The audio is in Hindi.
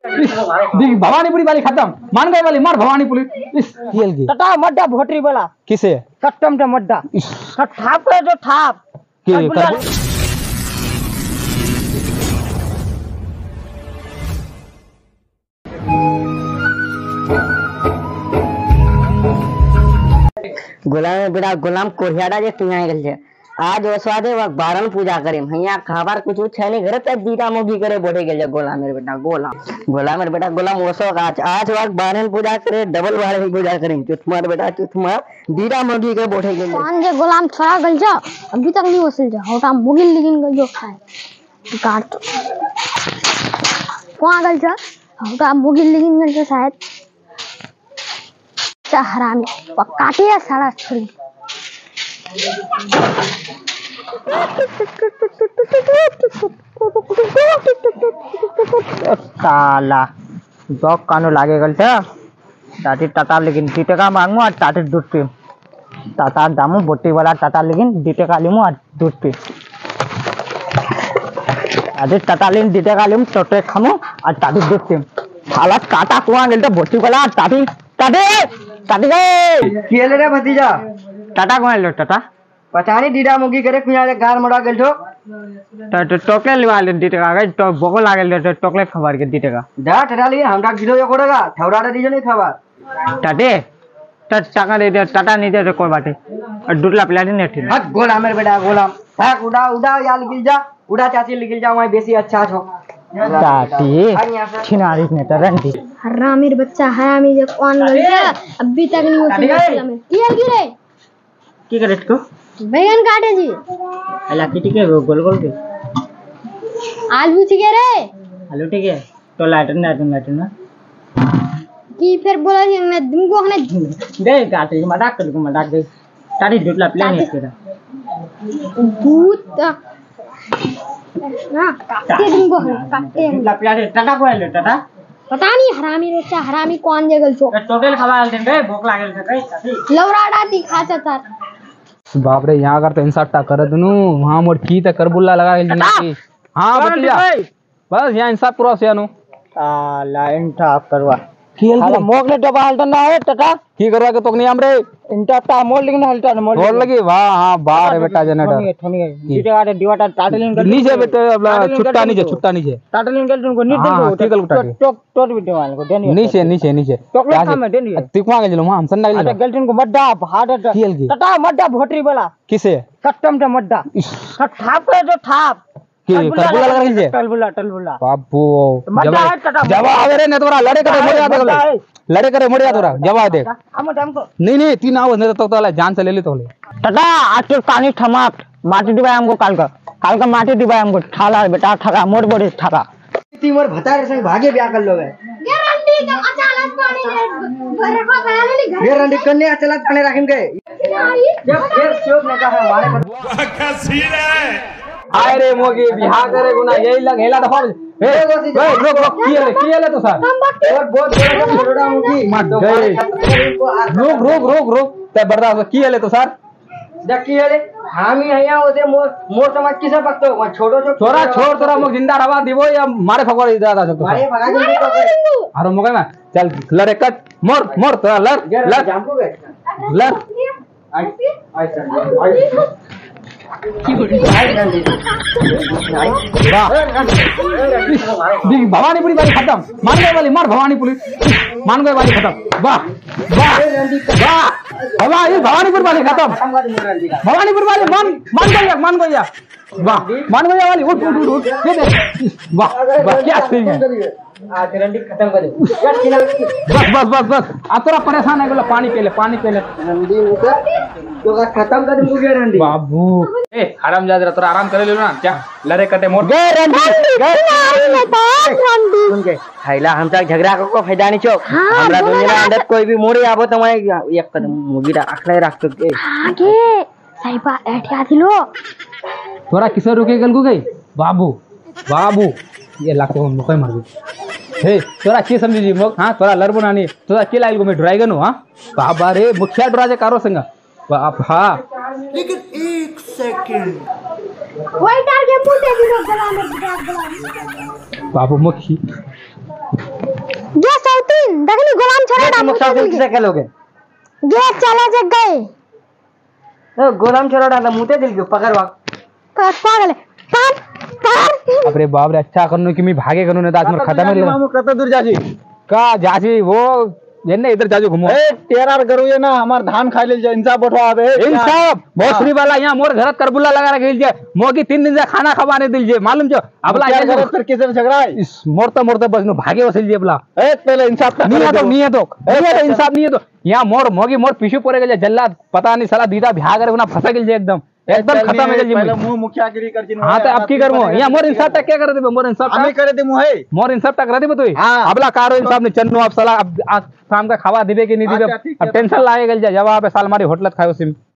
भवानीपुरी वाली खत्म, मान गए वाली मार भवानीपुरी खेल की टटा मड्डा भोटरी वाला किसे कट्टम टा मड्डा ठाप करे जो ठाप गुलाम बेटा गुलाम कोरियाडा जे तू यहाँ गल आज वसवादे वक्त बारन पूजा करे यहाँ खबर कुछ छै नहीं घर तक दीटा मोगी करे बोले गल गोला मेरे बेटा गोला मेरे बेटा गोला वसो आज वक्त बारन पूजा करे डबल बारन पूजा करे चुथमार बेटा चुथमार दीटा मोगी के बोले गल कौन जे गोलाम छोड़ा गल जा अभी तक नहीं वसल जा होटा मोगिल लेकिन गल जो खाए काट कौन गल जा होटा मोगिल लेकिन गल जा शायद चा हरामी काटे या सारा छुरी साला दो कानो लागे गल था टाटी टाटा लेकिन 2 टका मांगमु और टाटी दूध पी टाटा दामु बोटी वाला टाटा लेकिन 2 टका लिमु और दूध पी आज टाटा लेकिन 2 टका लिमु टोटे खामु और टाटी दूध पी साला काटा कुआ गेल तो बोटी वाला टाटी टाटी टाटी गए केले रे भतीजा टाटा कुआ लो टाटा पता नहीं दीदा मुगी करे कुया रे गार मड़ा गेल तो टोकले लिवा ले 2 टका गए तो बोको लागल तो टोकले खबर के 2 टका दा टटा लिए हमरा किलो यो कोड़ेगा थौड़ा रे दीजो नहीं खबर टाटे टाका दे दे टाटा नहीं दे तो कोई बात और दूसरा प्लेट नहीं ठीक हट गोला मेरे बेटा गोला भाग उड़ा उड़ा या लिखिल जा उड़ा चाची लिखिल जा वही बेसी अच्छा छो टाटी छिनारी ने तरंती हरामीर बच्चा हरामी जे कौन गल जा अभी तक नहीं वसल में किया गिरे की करे इसको बैगन काटे जी अला किटी के गोल गोल के आलू ठीक है रे आलू ठीक है तो लाटन ना की फिर बोला जी मैं तुमको हने दे काटे मजाक कर मजाक दे तारी दूसरा प्लान है तेरा दूध ना काटे तुमको काटे दूसरा प्लान टाटा को ले टाटा पता नहीं हरामी बच्चा हरामी कौन जगल छो टोटल खबर दे बे भूख लागल है कई लवराडा दिखा चाचा बाप रे यहाँ कर तो इंसाटा कर दनु वहां मोर की त करबुल्ला लगा गेल जना हां बतिया बस यहाँ इंसाफ पूरा से नु साला इंटा करवा खेल साला मोगले डबा हल्टा ना है टटा की करवा के तोक नहीं हमरे इंटा ता मोल लेकिन हल्टा मोल लगी वाह हां बाहर बेटा जनरेटर ठोनी जीटे आटे डिवाटा टाटलिंग कर नीचे बेटे छुट्टा नीचे टाटलिंग कर तुमको नीट हां ठीक है टोट बिटे वाले को देनी नीचे टोकले काम में देनी तिखवा के जलो हम संडा अरे गलटिन को मड्डा हार्ड खेल की टटा मड्डा भोटरी वाला किसे कट्टम टा मड्डा ठाप करे जो ठाप की करबुला लगा गेल टलबुला बाबू मड्डा जवाब आवे रे ने तोरा लड़े करे मोड़ या तोरा जवाब दे हमको नहीं 3 आवाज नहीं तो तोला जान से ले ली तोले टटा आज तो पानी ठमाक माटी दिवाए हमको काल का माटी दिवाए हमको ठाला बेटा ठगा मोड़ बड़े ठगा तीमर भतारे संग भागे ब्याह कर लोगे गारंटी का अचानक पानी भरे को गया नहीं गारंटी करने अचानक पानी रखिम के जब फिर चोप ने कहा हमारे का सीन है आए रे मोगी बिहार करे गुना यही लग हेला दफा ए रोक किए ले तो सर और बहुत बड़ा मुगी मत गए रोक ते बर्दाश्त किए ले तो सर देखी है हामी हैया ओदे मोर समाज किसे पकतो व छोड़ो छोरा छोड़ तोरा मग जिंदा रवा दिबो या मारे फगोड़ इदा सकतो मारे भगा दे तो अरे मोगे ना चल लड़े कट मोर तोरा लड़ जामको बे लड़ आई सर भवानीपुरी वाली खत्म मान गए वाली मार भवानीपुरी खत्म वाह भवानीपुर वाली खत्म भवानीपुर वाली मान गया वाह वाली उठ ये देख वाह क्या सीन है आज रंडी खत्म कर दे बस अब तोरा परेशान है बोला पानी पी ले रंडी उठा तो का खत्म कर दूंगी रंडी बाबू ए आराम जा जरा तोरा आराम करे ले ना क्या लड़े कटे मोड़ गए रंडी सुन के खाइला हम तक झगड़ा को फायदा नहीं छो हमरा दुनिया अंदर कोई भी मोड़े आबो त मैं एक कदम मुगीरा आखले राख के आगे साइबा एठिया थिलो तोरा किसे रुके गल गई बाबू ये लाख को मुकई मार गई हे तोरा के समझी जी मग हां तोरा लर बनानी तोरा के लाइल गो में ड्राइगन हां बाबा रे मुखिया ड्राजे कारो संग बाप हां लेकिन 1 सेकंड वही टारगेट पूछे भी लोग गला में बाबू मुखी देखनी गुलाम छोड़ा मुखसा दिल किसे कलोगे गेट चला जग गए गोलाम छोड़ा था मुते दिल के पकड़ वाक पागल है पार अरे बाप रे अच्छा करनो कि मैं भागे करनो नहीं तो आज मेरा खत्म है मामू कत दूर जाजी का जासी वो ये ना इधर जाजो घूमो ए टेरार करू ये ना हमार धान खाई ले जा इंसाफ बैठवा आवे इंसाफ भोसरी वाला यहाँ मोर घरत करबुला लगा रखे जे मोगी 3 दिन से खाना खवाने दिल जे मालूम जो अबला क्या करे फिर किसे झगड़ा है इस मोरता बस नो भागे वसिल जे अबला ए पहले इंसाफ का नहीं है तो इंसाफ नहीं है तो यहाँ मोर मोगी मोर पीछे पड़े गए जल्लाद पता नहीं साला दीदा भ्या करे ना फंसा गेल जे एकदम खत्म है जे पहले मुंह मुखियागिरी कर जिन हां तो अब की करमो यहाँ मोर इंसाफ तक क्या करे दे मोर इंसाफ हमें करे दे मुहे मोर इंसाफ तक रहे तो हाँ। अबला कारो इंसाफ ने चन्नो अब साला अब आज शाम का खावा दिबे कि नहीं दिबे अच्छा, ठीक अब है। टेंशन लागे गल जा जवाब है साल हमारी होटलत खाओ सिम